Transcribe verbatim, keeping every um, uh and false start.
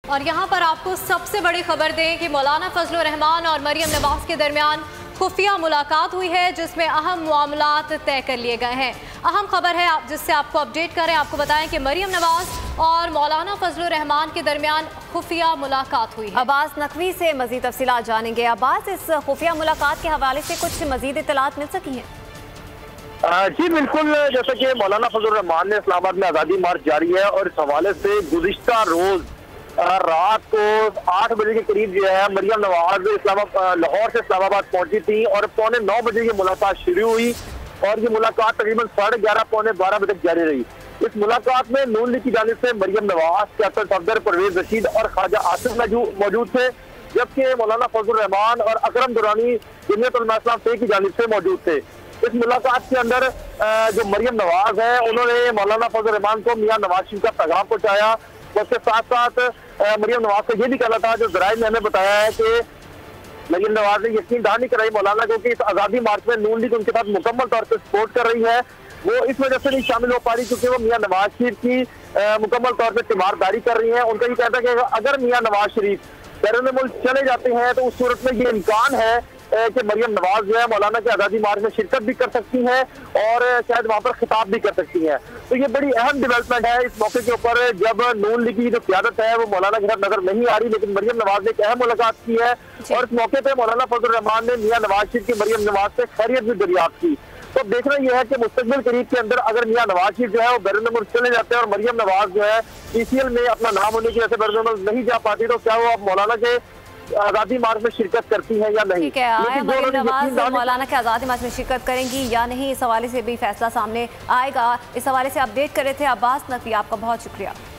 और यहाँ पर आपको सबसे बड़ी खबर दें कि मौलाना फजल रहमान और मरियम नवाज के दरमियान खुफिया मुलाकात हुई है, जिसमें अहम मामलात तय कर लिए गए हैं। अहम खबर है आप जिससे आपको अपडेट करें, आपको बताएं कि मरियम नवाज और मौलाना फजल रहमान के दरमियान खुफिया मुलाकात हुई है। अब्बास नकवी से मजीद तफसीलात जानेंगे। अब्बास, इस खुफिया मुलाकात के हवाले से कुछ मजीद इत्तलात मिल सकी हैं? जी बिल्कुल, जैसे कि मौलाना फजल रहमान ने इस्लामाबाद में आज़ादी मार्च जारी है और इस हवाले से गुज़िश्ता रोज रात को आठ बजे के करीब जो है मरियम नवाज इस्लामाबाद लाहौर से इस्लामाबाद पहुंची थी और पौने नौ बजे ये मुलाकात शुरू हुई और ये मुलाकात तकरीबन साढ़े ग्यारह पौने बारह बजे तक जारी रही। इस मुलाकात में नून लीग की जानिब से मरियम नवाज, सियासत सफदर परवेज रशीद और ख्वाजा आसिफ मौजूद थे, जबकि मौलाना फजल रहमान और अकरम दुरानी जमीयत उलमा इस्लाम की जानिब से मौजूद थे। इस मुलाकात के अंदर जो मरियम नवाज है उन्होंने मौलाना फजल रहमान को मियां नवाज शरीफ का पैगाम पहुंचाया। उसके साथ साथ मरियम नवाज का ये भी कहना था, जो जराये ने हमें बताया है कि मरियम नवाज ने यकीन दहानी कराई मौलाना को कि इस आज़ादी मार्च में नून लीग उनके साथ मुकम्मल तौर पर सपोर्ट कर रही है। वो इस वजह से नहीं शामिल हो पा रही क्योंकि वो मियां नवाज शरीफ की मुकम्मल तौर पर तीमारदारी कर रही है। उनका ये कहना है कि अगर मियां नवाज शरीफ बैरून मुल्क चले जाते हैं तो उस सूरत में ये इम्कान है कि मरियम नवाज जो है मौलाना के आज़ादी मार्च में शिरकत भी कर सकती हैं और शायद वहाँ पर खिताब भी कर सकती हैं। तो ये बड़ी अहम डेवलपमेंट है इस मौके के ऊपर, जब नून लीग की जो क़यादत है वो मौलाना के साथ नजर नहीं आ रही, लेकिन मरियम नवाज ने एक अहम मुलाकात की है और इस मौके पर मौलाना फजल रहमान ने मियां नवाज शरीफ की मरियम नवाज से खैरियत भी दरियाफ्त की। तो देखना यह है कि मुस्तकबिल करीब के अंदर अगर मियां नवाज शरीफ जो है वो बैरून मुल्क चले जाते हैं और मरियम नवाज जो है पीसीएल में अपना नाम होने की वजह से बैरून मुल्क नहीं जा पाती, तो क्या वो अब मौलाना के आज़ादी मार्च में शिरकत करती है या नहीं? ठीक है, मरियम नवाज मौलाना के आज़ादी मार्च में शिरकत करेंगी या नहीं, इस हवाले से भी फैसला सामने आएगा। इस हवाले से अपडेट कर रहे थे अब्बास नकवी, आपका बहुत शुक्रिया।